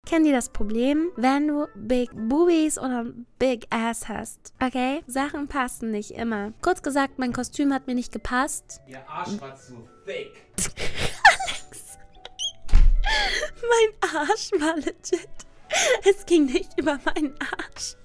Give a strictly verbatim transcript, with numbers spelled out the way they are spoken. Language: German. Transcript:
Kennt ihr das Problem, wenn du Big Boobies oder Big Ass hast? Okay? Sachen passen nicht immer. Kurz gesagt, mein Kostüm hat mir nicht gepasst. Ihr Arsch war zu fake. Alex. Mein Arsch war legit. Es ging nicht über meinen Arsch.